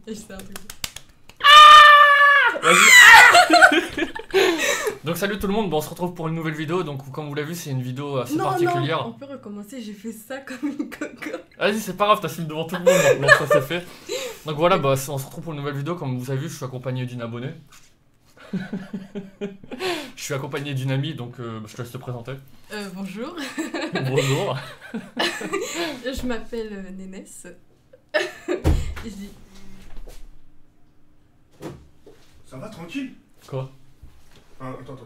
Et je sais un truc. Donc salut tout le monde, bon, on se retrouve pour une nouvelle vidéo. Donc comme vous l'avez vu, c'est une vidéo assez Non, particulière. on peut recommencer, j'ai fait ça comme une coco. Vas-y, c'est pas grave, t'as filmé devant tout le monde, donc ça c'est fait. Donc voilà, bah, on se retrouve pour une nouvelle vidéo. Comme vous avez vu, je suis accompagné d'une abonnée. Je suis accompagné d'une amie, donc je te laisse te présenter. Bonjour. Bonjour. Je m'appelle Nénès. Je dis. Ça va, tranquille? Quoi? Attends.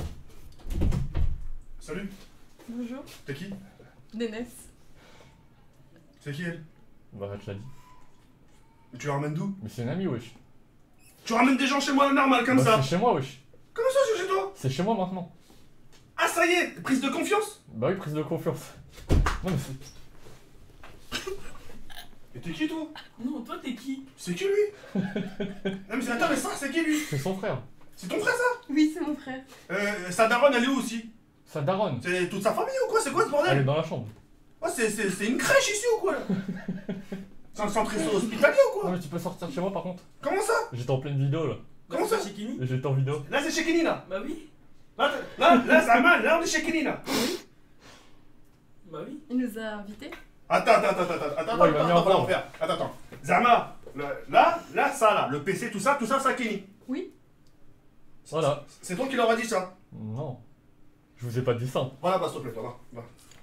Salut, Bonjour. t'es qui? Nénès. C'est qui elle? Bah, je te l'ai dit. Mais tu la ramènes d'où? Mais c'est une amie, wesh. Tu ramènes des gens chez moi normal comme Bah, ça? c'est chez moi, wesh. Comment ça c'est chez toi? C'est chez moi maintenant. Ah ça y est, prise de confiance? Bah oui, prise de confiance. Non mais c'est... Et t'es qui toi? Non, toi t'es qui? C'est qui lui? Non mais attends, mais ça c'est qui lui? C'est son frère. C'est ton frère ça? Oui, c'est mon frère. Sa daronne elle est où aussi? Sa daronne. C'est toute sa famille ou quoi? C'est quoi ce Elle bordel? est dans la chambre. Oh, c'est une crèche ici ou quoi là? C'est un centre hospitalier ou Non quoi? mais tu peux sortir de chez moi par contre. Comment ça? J'étais en pleine vidéo là. Comment ça? Chez Kini? J'étais en vidéo. Là c'est chez Kenny là. Bah oui. Là c'est mal, là on est chez Kenny là. Bah oui. Il nous a invités. Attends, Ouais, il m'a mis en forme. Attends. Zama, là, ça là, le PC, tout ça, c'est à Kenny. Oui. Voilà. C'est toi qui leur as dit ça? Non. Je vous ai pas dit ça. Voilà, bah s'il te plaît, va.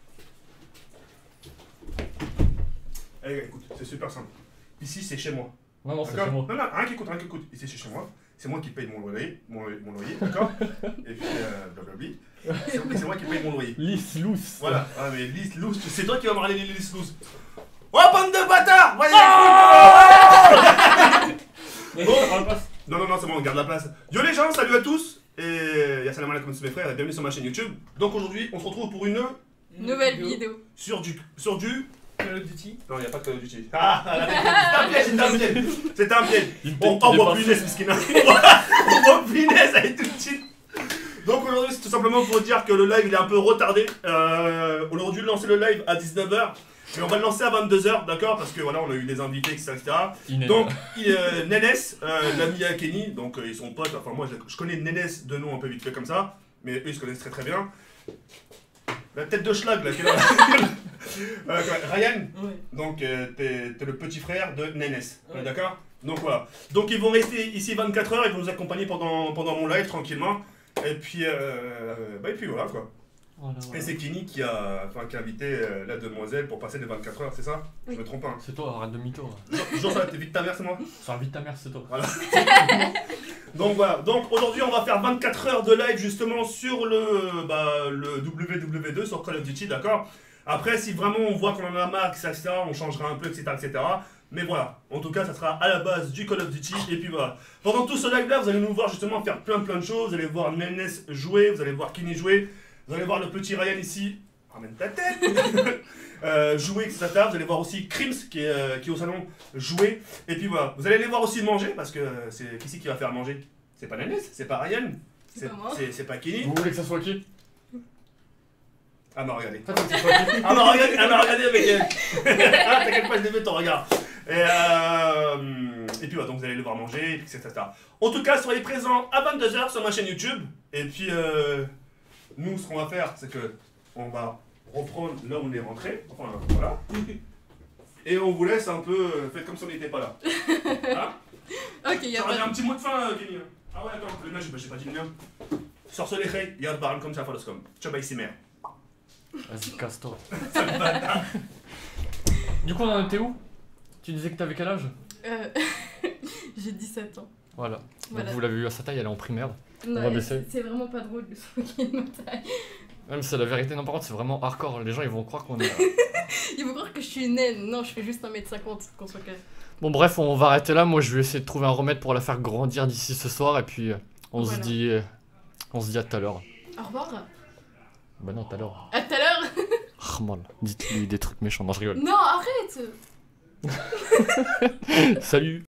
Eh, écoute, c'est super simple. Ici, c'est chez moi. Non, c'est D'accord? chez moi. Non, rien qu'écoute. Ici, c'est chez moi. C'est moi qui paye mon loyer, d'accord? Et puis, blablabli. C'est moi qui paye mon loyer. Lisse, loose. Voilà. Ah, mais lisse, loose, c'est toi qui vas me râler les lisses loose. Oh, bande de bâtards! Voyez les couilles! Non, c'est bon, on garde la place. Yo les gens, salut à tous! Et salam alaikum tous mes frères et bienvenue sur ma chaîne YouTube. Donc aujourd'hui, on se retrouve pour une Nouvelle vidéo. sur du Call of Duty. Non, il n'y a pas de Call of Duty. C'est un piège. Il On te voit dépasse. punaise, Miskina. On voit punaise, elle est toute petite. Donc aujourd'hui, c'est tout simplement pour dire que le live il est un peu retardé. On aurait dû lancer le live à 19h. Mais on va le lancer à 22h, d'accord? Parce que voilà, on a eu des invités, etc. Donc, Nénès, l'ami à Kenny, donc ils sont potes. Enfin, moi je connais Nénès de nom un peu vite fait comme ça. Mais eux ils se connaissent très bien. La tête de schlag là, qui est là. Ryan, Ouais. donc t'es le petit frère de Nénès, Ouais. d'accord? Donc voilà. Donc ils vont rester ici 24 heures, ils vont nous accompagner pendant mon live tranquillement. Et puis voilà quoi. Voilà, Et voilà. c'est Kenny qui a invité la demoiselle pour passer les 24 heures, c'est ça? Oui. Je me trompe pas. Hein. C'est toi, arrête de mytho là. Genre ça, t'es vite ta mère, c'est moi? Ça vite ta mère, c'est toi. Donc voilà, donc aujourd'hui on va faire 24 heures de live justement sur le WW2 sur Call of Duty, d'accord? Après si vraiment on voit qu'on en a marre, etc., on changera un peu, etc., etc. Mais voilà, en tout cas ça sera à la base du Call of Duty, et puis voilà. Pendant tout ce live là, vous allez nous voir justement faire plein de choses, vous allez voir Nénès jouer, vous allez voir Kenny jouer, vous allez voir le petit Ryan ici, ramène ta tête, jouer, etc. Vous allez voir aussi Crims qui est au salon jouer, et puis voilà. Vous allez les voir aussi manger, parce que c'est qui qui va faire manger? C'est pas Nénès, c'est pas Ryan, C'est pas moi. c'est pas Kenny. Vous voulez que ça soit qui? Ah m'a regardé. En fait, que ça soit qui? Elle m'a regardé avec elle. Ah, t'inquiète pas, je l'ai vu ton regard. Et puis voilà, donc vous allez le voir manger, etc. En tout cas, soyez présents à 22h sur ma chaîne YouTube. Et puis, nous, ce qu'on va faire, c'est que on va reprendre là où on est rentré. Enfin, voilà. Et on vous laisse un peu, faites comme si on n'était pas là. Hein? Ok, y a J'aurais dit pas un petit mot de fin, Kenny. Ah ouais, attends, le mien, j'ai pas dit le mien. Sur ce les y'a barre comme ça, Faloscom. Ciao, bye, c'est mère. Vas-y, casse-toi. Du coup, on en était où? Tu disais que t'avais quel âge? J'ai 17 ans. Voilà. Voilà. Donc vous l'avez vu à sa taille, elle est en primaire. Non, va baisser. c'est vraiment pas drôle de se moquer de ma taille. Même si c'est la vérité, non, par contre, c'est vraiment hardcore. Les gens, ils vont croire qu'on est. Ils vont croire que je suis une naine. Non, je fais juste 1m50, qu'on soit clair. Bon, bref, on va arrêter là. Moi, je vais essayer de trouver un remède pour la faire grandir d'ici ce soir. Et puis, on Voilà. se dit à tout à l'heure. Au revoir. Bah, non, tout à l'heure. À tout à l'heure. Ah, man, dites-lui des trucs méchants. Non, je rigole. Non, arrête. Salut.